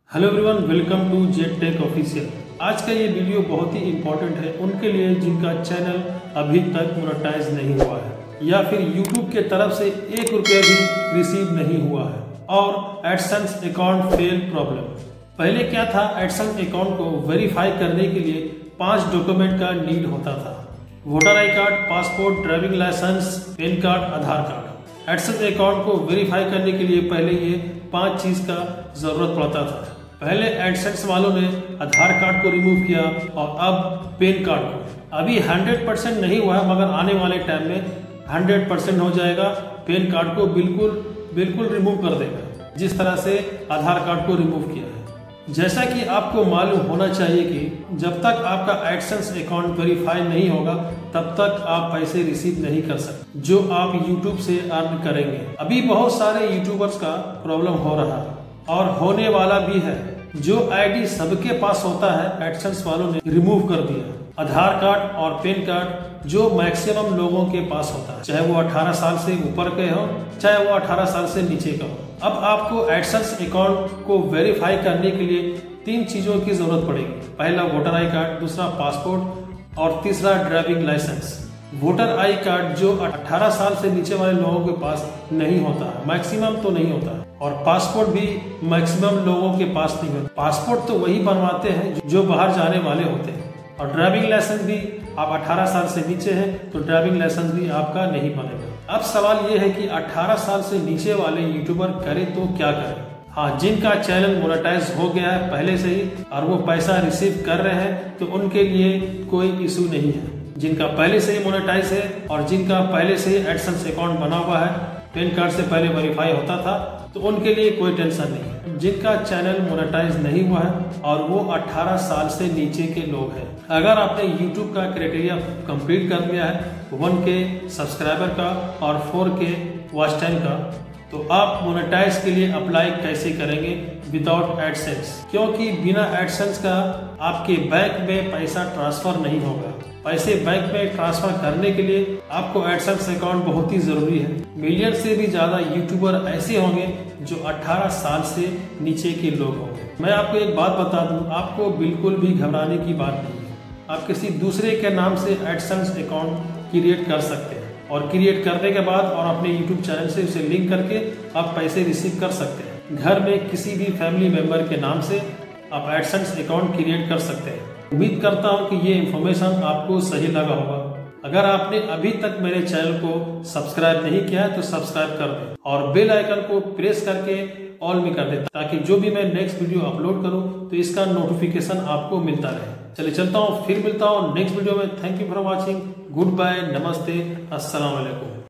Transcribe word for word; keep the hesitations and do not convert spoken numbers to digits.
Hello everyone, welcome to Z tech official. आज का ये वीडियो बहुत ही इम्पोर्टेंट है उनके लिए जिनका चैनल अभी तक मोनेटाइज नहीं हुआ है या फिर यूट्यूब के तरफ से एक रुपया भी रिसीव नहीं हुआ है और एडसेंस अकाउंट फेल प्रॉब्लम। पहले क्या था, एडसेंस अकाउंट को वेरीफाई करने के लिए पांच डॉक्यूमेंट का नीड होता था: voter I card, passport, driving licence, PAN card, Aadhaar card. AdSense account को वेरीफाई करने के लिए पहले ये पांच चीज का जरूरत पड़ता था। पहले एडसेंस वालों ने आधार कार्ड को रिमूव किया और अब पैन कार्ड को। अभी हंड्रेड परसेंट नहीं हुआ है मगर आने वाले टाइम में हंड्रेड परसेंट हो जाएगा। पैन कार्ड को बिल्कुल बिल्कुल रिमूव कर देगा जिस तरह से आधार कार्ड को रिमूव किया है। जैसा कि आपको मालूम होना चाहिए कि जब तक आपका एडसेंस अकाउंट वेरीफाई नहीं होगा तब तक आप पैसे रिसीव नहीं कर सकते जो आप यूट्यूब से अर्न करेंगे। अभी बहुत सारे यूट्यूबर्स का प्रॉब्लम हो रहा है और होने वाला भी है। जो आईडी सबके पास होता है एडसेंस वालों ने रिमूव कर दिया। आधार कार्ड और पैन कार्ड जो मैक्सिमम लोगों के पास होता है, चाहे वो अठारह साल से ऊपर के हो चाहे वो अठारह साल से नीचे का हो। अब आपको एडसेंस अकाउंट को वेरीफाई करने के लिए तीन चीजों की जरूरत पड़ेगी। पहला वोटर आई कार्ड, दूसरा पासपोर्ट और तीसरा driving licence. Voter I card जो अठारह साल से नीचे वाले लोगों के पास नहीं होता है, मैक्सिमम तो नहीं होता है, और पासपोर्ट भी मैक्सिमम लोगों के पास नहीं होता। पासपोर्ट तो वही बनवाते हैं जो बाहर जाने वाले होते हैं, और ड्राइविंग लाइसेंस भी आप अठारह साल से नीचे हैं तो ड्राइविंग लाइसेंस भी आपका नहीं बनेगा। अब सवाल ये है कि अठारह साल से नीचे वाले यूट्यूबर करें तो क्या करें। हाँ, जिनका चैनल मोनेटाइज हो गया है पहले से ही और वो पैसा रिसीव कर रहे हैं तो उनके लिए कोई इशू नहीं है। जिनका पहले से ही मोनेटाइज है और जिनका पहले से ही एडसेंस अकाउंट बना हुआ है, पैन कार्ड से पहले वेरीफाई होता था, तो उनके लिए कोई टेंशन नहीं है। जिनका चैनल मोनेटाइज नहीं हुआ है और वो अठारह साल से नीचे के लोग हैं, अगर आपने यूट्यूब का क्राइटेरिया कंप्लीट कर लिया है वन के सब्सक्राइबर का और फोर के वॉच टाइम का, तो आप मोनेटाइज के लिए अप्लाई कैसे करेंगे विदाउट एडसेंस? क्योंकि बिना एडसेंस का आपके बैंक में पैसा ट्रांसफर नहीं होगा। पैसे बैंक में ट्रांसफर करने के लिए आपको एडसेंस अकाउंट बहुत ही जरूरी है। मिलियन से भी ज्यादा यूट्यूबर ऐसे होंगे जो अठारह साल से नीचे के लोग होंगे। मैं आपको एक बात बता दूं, आपको बिल्कुल भी घबराने की बात नहीं है। आप किसी दूसरे के नाम से एडसेंस अकाउंट क्रिएट कर सकते हैं और क्रिएट करने के बाद और अपने यूट्यूब चैनल से उसे लिंक करके आप पैसे रिसीव कर सकते हैं। घर में किसी भी फैमिली मेंबर के नाम से आप एडसेंस अकाउंट क्रिएट कर सकते हैं। उम्मीद करता हूं कि ये इन्फॉर्मेशन आपको सही लगा होगा। अगर आपने अभी तक मेरे चैनल को सब्सक्राइब नहीं किया है तो सब्सक्राइब कर दें और बेल आइकन को प्रेस करके ऑल में कर दें ताकि जो भी मैं नेक्स्ट वीडियो अपलोड करूं तो इसका नोटिफिकेशन आपको मिलता रहे। चलिए चलता हूं, फिर मिलता हूं नेक्स्ट वीडियो में। Thank you for watching. Goodbye, नमस्ते, अस्सलाम वालेकुम।